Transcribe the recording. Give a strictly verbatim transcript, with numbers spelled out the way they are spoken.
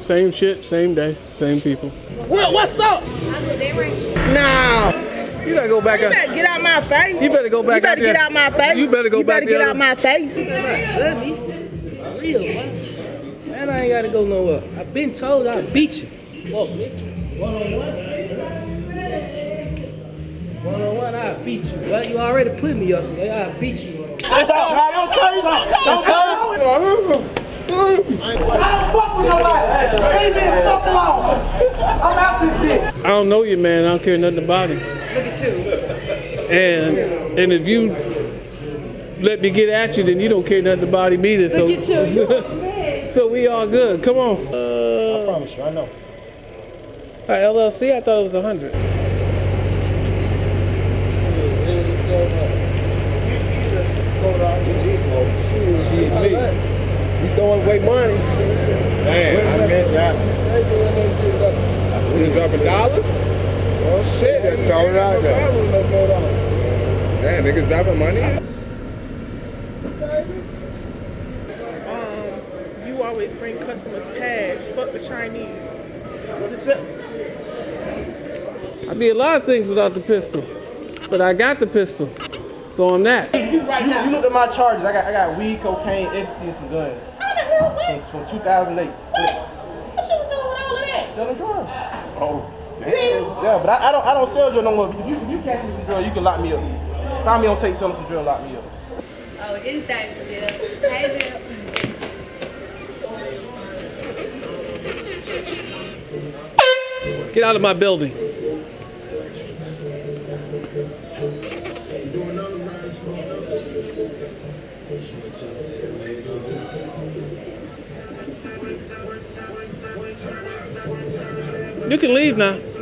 same shit, same day, same people. What, what's up? I go that range. Nah. You better go back You out. better get out my face. You better go back You better out there. get out my face. You better go you back better get there. out my face. You better not me. Real, man. Man, I ain't gotta go nowhere. I been told I beat you. Whoa, bitch. One on one. One on one, I beat you. Well, you already put me up, so I beat you. That's out, man. Don't crazy. Don't crazy. I don't fuck with nobody. Leave me the fuck alone. I'm out this bitch. I don't know you, man. I don't care nothing about it. Look at you. And and if you let me get at you, then you don't care nothing about him either. So, Look at you. so we all good. Come on. Uh, I promise you, I know. uh, L L C, I thought it was a hundred. You throwing away money. Damn, I meant that. You dropping dollars? Oh shit. Just throw it out there. Damn, niggas dropping money? Um, you always bring customers cash. Fuck the Chinese. I did a lot of things without the pistol, but I got the pistol, so I'm that. You, you, you looked at my charges. I got I got weed, cocaine, ecstasy, and some guns. How the hell what? It's from two thousand eight. What? What you was doing with all of that? Selling drugs. Oh, damn. Yeah, but I, I don't I don't sell drugs no more. If you, if you catch me some drugs, you can lock me up. Find me on tape selling some drugs, lock me up. Oh, anything for them. Hey, them. Get out of my building. You can leave now.